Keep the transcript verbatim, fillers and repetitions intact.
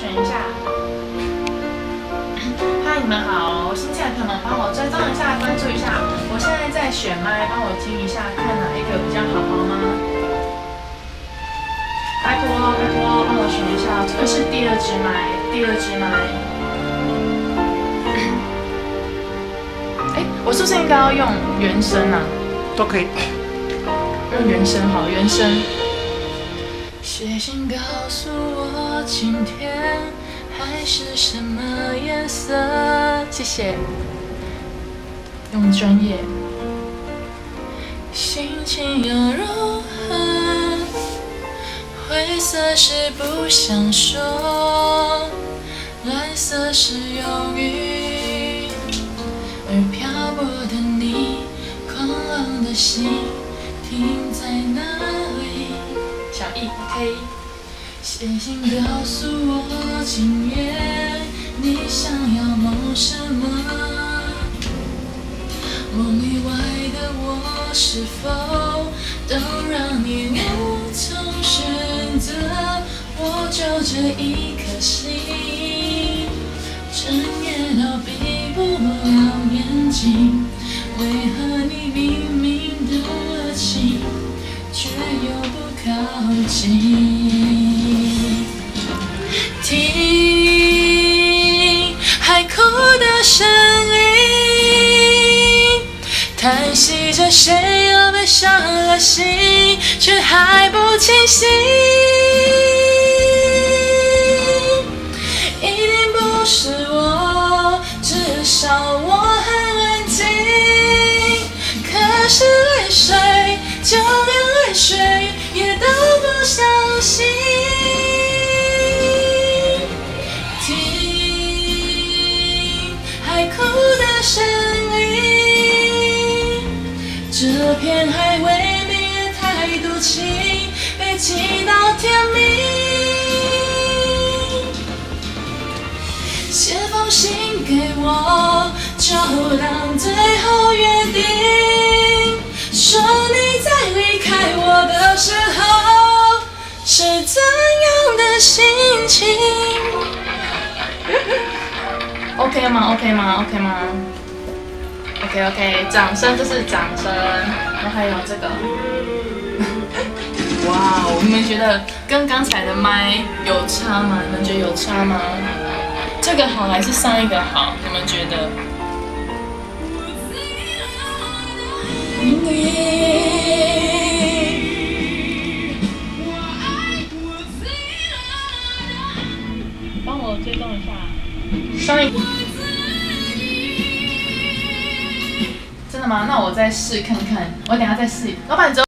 选一下。嗨，你们好，新进来的朋友们帮我追踪一下，关注一下。我现在在选麦，帮我听一下，看哪一个比较好，好吗？拜托拜托，帮我选一下，这个是第二支麦，第二支麦。哎，我是不是应该要用原声啊？ 都可以。 用原声好，原声。写信告诉我今天海是什么颜色，谢谢。用专业。心情又如何？灰色是不想说，蓝色是忧郁，而漂泊的你，狂浪的心停在哪里？小易 ，OK。写信告诉我今夜你想要梦什么？梦以外的我是否都让你无从选择？我就这一颗心，整夜都闭不了眼睛。为何你明明动了情，却又不靠近？听海哭的声音，叹息着谁又被伤了心，却还不清醒。一定不是我，至少我很安静。可是泪水，就连泪水也都不相信。海哭的声音，这片海未免也太多情，被击到天明。写封信给我，就当最后约定，说你在离开我的时候是怎样的心情。OK 吗 ？OK 吗 ？OK 吗 ？OK OK， 掌声，这是掌声。然后还有这个，哇哦！你们觉得跟刚才的麦有差吗？你们觉得有差吗？这个好还是上一个好？你们觉得？帮我追踪一下。上一真的吗？那我再试看看，我等一下再试。老板，走。